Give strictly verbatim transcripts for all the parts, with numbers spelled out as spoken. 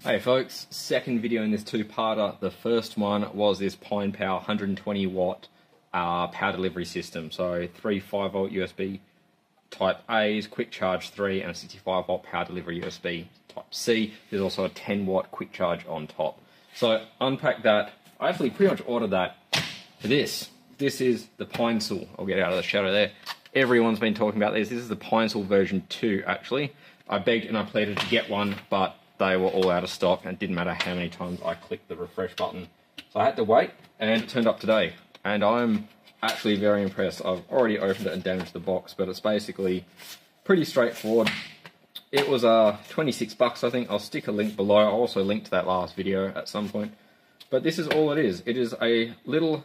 Hey folks, second video in this two-parter. The first one was this PinePower one hundred twenty watt uh, power delivery system. So three five volt U S B type A's, quick charge three, and a sixty-five volt power delivery U S B type C. There's also a ten watt quick charge on top. So unpack that. I actually pretty much ordered that for this. This is the Pinecil. I'll get out of the shadow there. Everyone's been talking about this. This is the Pinecil version two actually. I begged and I pleaded to get one, but they were all out of stock, and it didn't matter how many times I clicked the refresh button. So I had to wait, and it turned up today. And I'm actually very impressed. I've already opened it and damaged the box, but it's basically pretty straightforward. It was uh, twenty-six bucks, I think. I'll stick a link below. I'll also link to that last video at some point. But this is all it is. It is a little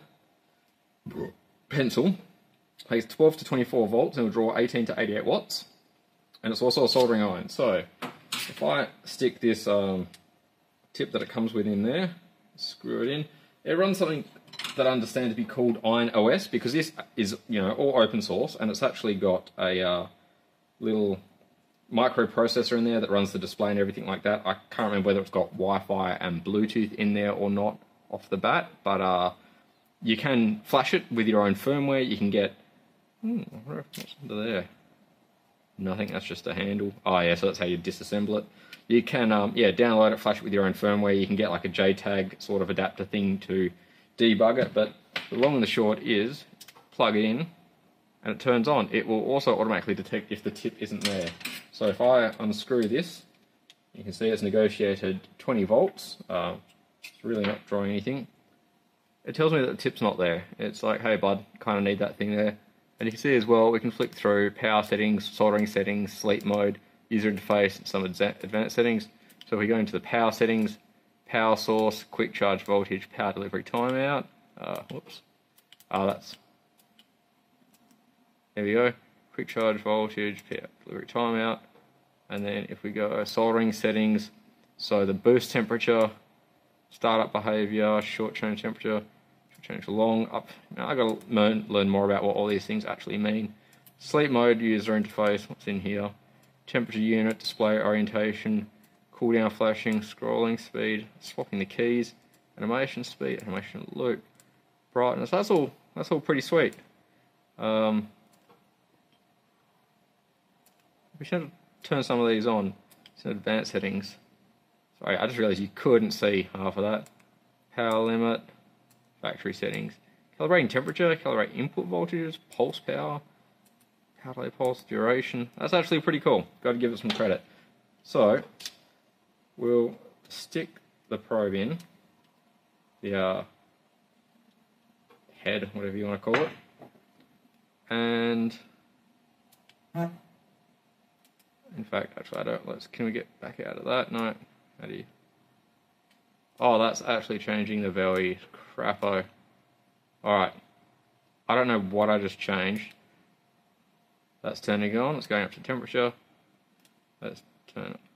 pencil. It takes twelve to twenty-four volts and will draw eighteen to eighty-eight watts. And it's also a soldering iron. So if I stick this um, tip that it comes with in there, screw it in, it runs something that I understand to be called IronOS, because this is, you know, all open source, and it's actually got a uh, little microprocessor in there that runs the display and everything like that. I can't remember whether it's got Wi-Fi and Bluetooth in there or not off the bat, but uh, you can flash it with your own firmware. You can get, hmm, what's under there? Nothing, that's just a handle. Oh yeah, so that's how you disassemble it. You can, um, yeah, download it, flash it with your own firmware. You can get like a J tag sort of adapter thing to debug it, but the long and the short is, plug it in, and it turns on. It will also automatically detect if the tip isn't there. So if I unscrew this, you can see it's negotiated twenty volts. Uh, it's really not drawing anything. It tells me that the tip's not there. It's like, hey bud, kind of need that thing there. And you can see as well, we can flick through power settings, soldering settings, sleep mode, user interface, and some advanced settings. So if we go into the power settings, power source, quick charge voltage, power delivery timeout. Uh, whoops. Oh, that's... There we go. Quick charge voltage, power delivery timeout. And then if we go soldering settings, so the boost temperature, startup behavior, short change temperature, change long, up. Now I've got to learn, learn more about what all these things actually mean. Sleep mode, user interface, what's in here? Temperature unit, display orientation, cooldown flashing, scrolling speed, swapping the keys, animation speed, animation loop, brightness. That's all. That's all pretty sweet. Um, we should turn some of these on. Some advanced settings. Sorry, I just realised you couldn't see half of that. Power limit. Factory settings, calibrating temperature, calibrate input voltages, pulse power, power delay pulse, duration. That's actually pretty cool. Got to give it some credit. So we'll stick the probe in, the uh, head, whatever you want to call it, and in fact, actually, I don't. Let's. Can we get back out of that? No. How do you? Oh, that's actually changing the value. Crapo. Alright. I don't know what I just changed. That's turning on. It's going up to temperature. Let's turn it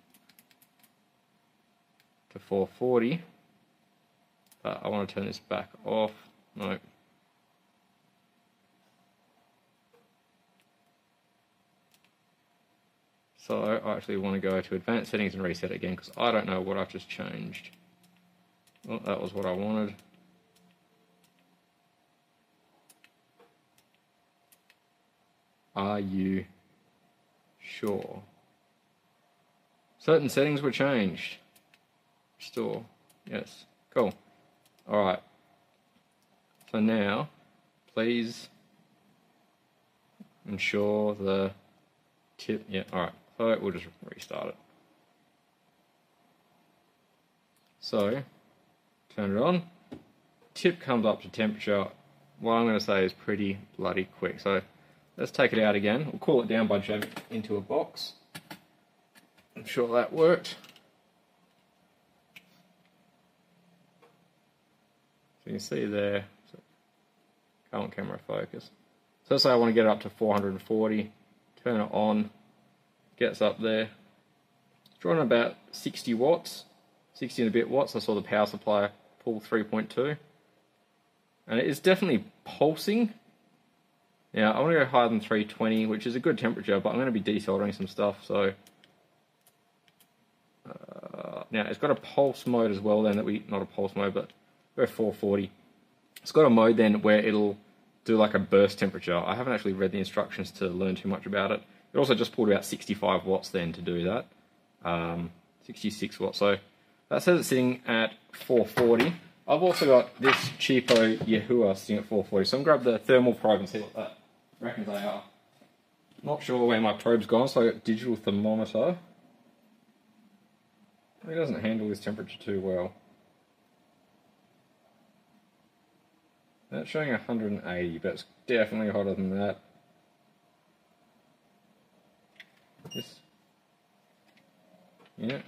to four forty. But I want to turn this back off. No. So I actually want to go to advanced settings and reset it again, because I don't know what I've just changed. Well, that was what I wanted. Are you sure? Certain settings were changed. Restore. Yes. Cool. Alright. So now, please ensure the tip. Yeah, alright. So we'll just restart it. So, turn it on. Tip comes up to temperature. What I'm going to say is pretty bloody quick. So let's take it out again. We'll cool it down by jamming it into a box. I'm sure that worked. So you can see there. So, come on, camera focus. So let's say I want to get it up to four hundred forty. Turn it on. Gets up there. It's drawing about sixty watts. sixty and a bit watts. I saw the power supply pull three point two. And it is definitely pulsing. Now, I want to go higher than three twenty, which is a good temperature, but I'm going to be desoldering some stuff, so... Uh, Now, it's got a pulse mode as well then, that we, not a pulse mode, but go four forty. It's got a mode then where it'll do like a burst temperature. I haven't actually read the instructions to learn too much about it. It also just pulled about sixty-five watts then to do that. Um, sixty-six watts, so that says it's sitting at four forty. I've also got this cheapo Yihua sitting at four forty, so I'm going to grab the thermal probe and see what that reckons they are. Not sure where my probe's gone, so I've got digital thermometer. It doesn't handle this temperature too well. That's showing one hundred eighty, but it's definitely hotter than that. This, yeah.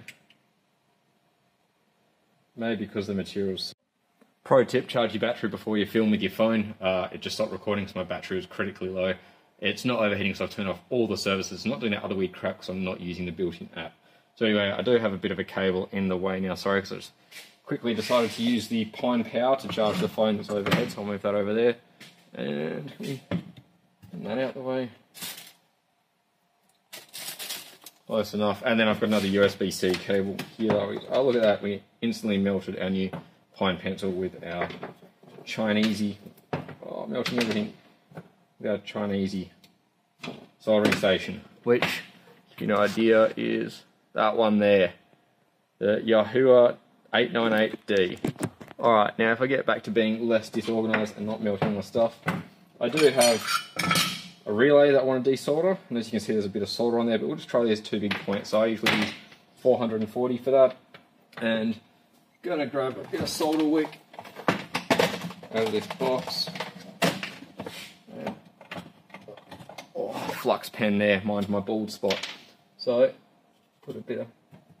Maybe because the materials. Pro tip, charge your battery before you film with your phone. Uh, it just stopped recording because my battery was critically low. It's not overheating, so I've turned off all the services. I'm not doing that other weird crap because I'm not using the built-in app. So anyway, I do have a bit of a cable in the way now, sorry, because I just quickly decided to use the PinePower to charge the phone that's overhead, so I'll move that over there. And we get that out the way. Close enough. And then I've got another U S B C cable here. Oh, look at that. We instantly melted our new Pine pencil with our Chinesey. Oh, melting everything. With our Chinesey soldering station, which, if you know, idea is that one there, the Yihua eight ninety-eight D. Alright, now if I get back to being less disorganised and not melting my stuff, I do have a relay that I want to desolder, and as you can see there's a bit of solder on there, but we'll just try these two big points. So I usually use four hundred forty for that, and gonna grab a bit of solder wick out of this box. And, oh, flux pen there, mine's my bald spot. So put a bit of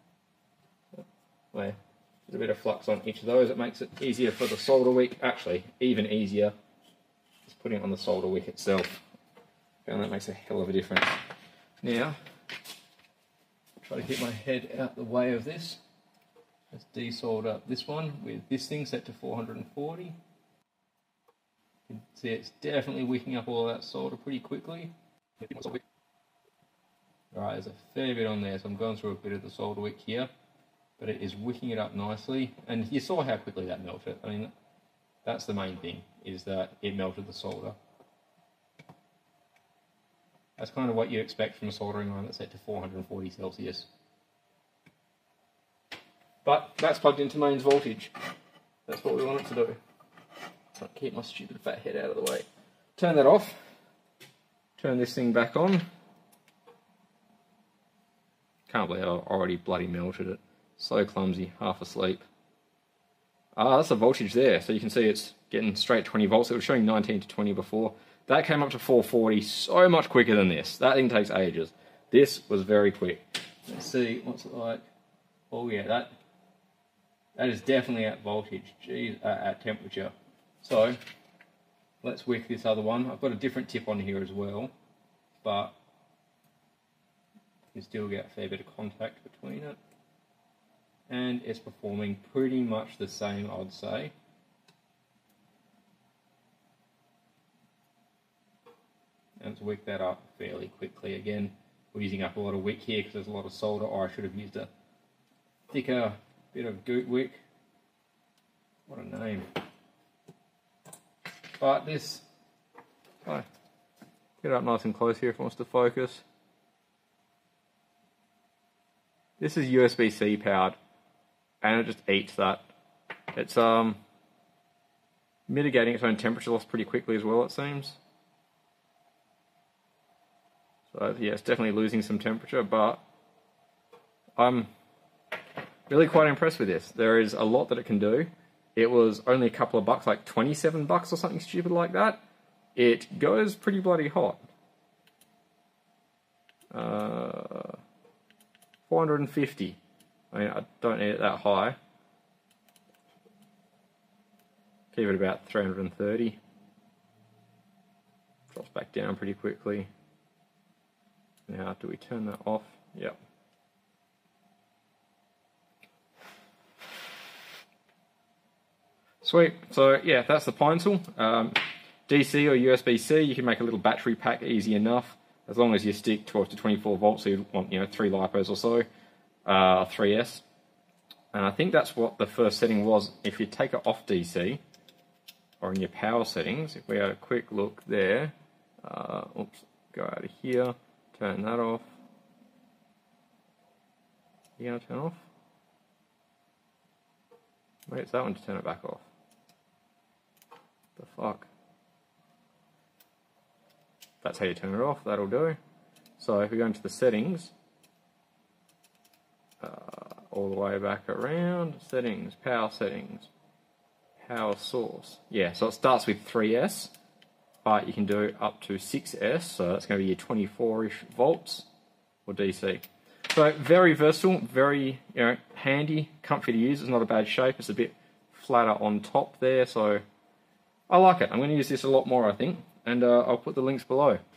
well, a bit of flux on each of those. It makes it easier for the solder wick. Actually, even easier is putting it on the solder wick itself. And that makes a hell of a difference. Now, try to keep my head out the way of this. Let's desolder this one with this thing set to four hundred forty. You can see it's definitely wicking up all of that solder pretty quickly. Alright, there's a fair bit on there, so I'm going through a bit of the solder wick here, but it is wicking it up nicely, and you saw how quickly that melted. I mean, that's the main thing, is that it melted the solder. That's kind of what you expect from a soldering iron that's set to four hundred forty Celsius. But that's plugged into mains voltage. That's what we want it to do. So I'll keep my stupid fat head out of the way. Turn that off. Turn this thing back on. Can't believe I already bloody melted it. So clumsy, half asleep. Ah, that's the voltage there. So you can see it's getting straight twenty volts. It was showing nineteen to twenty before. That came up to four forty so much quicker than this. That thing takes ages. This was very quick. Let's see, what's it like? Oh yeah, that that is definitely at voltage. Geez, uh, at temperature. So let's wick this other one. I've got a different tip on here as well, but you still get a fair bit of contact between it. And it's performing pretty much the same, I'd say. And to wick that up fairly quickly. Again, we're using up a lot of wick here because there's a lot of solder, or I should have used a thicker bit of goot wick. What a name. But this, oh, get up nice and close here if it wants to focus. This is U S B C powered, and it just eats that. It's um mitigating its own temperature loss pretty quickly as well, it seems. So yeah, it's definitely losing some temperature, but I'm really quite impressed with this. There is a lot that it can do. It was only a couple of bucks, like twenty-seven bucks or something stupid like that. It goes pretty bloody hot. Uh, four hundred fifty. I mean, I don't need it that high. Keep it about three hundred thirty. Drops back down pretty quickly. Now, do we turn that off? Yep. Sweet. So yeah, that's the Pinecil. Um, D C or U S B C, you can make a little battery pack easy enough, as long as you stick twelve to twenty-four volts. So you want, you know, three LiPos or so, uh, three S. And I think that's what the first setting was. If you take it off D C, or in your power settings, if we had a quick look there, uh, oops, go out of here, turn that off. You gonna turn off? Maybe it's that one to turn it back off. The fuck? That's how you turn it off, that'll do. So if we go into the settings, uh, all the way back around, settings, power settings, power source. Yeah, so it starts with three S, but you can do up to six S, so that's going to be your twenty-four-ish volts or D C. So very versatile, very you know handy, comfy to use. It's not a bad shape. It's a bit flatter on top there, so I like it. I'm going to use this a lot more, I think, and uh, I'll put the links below.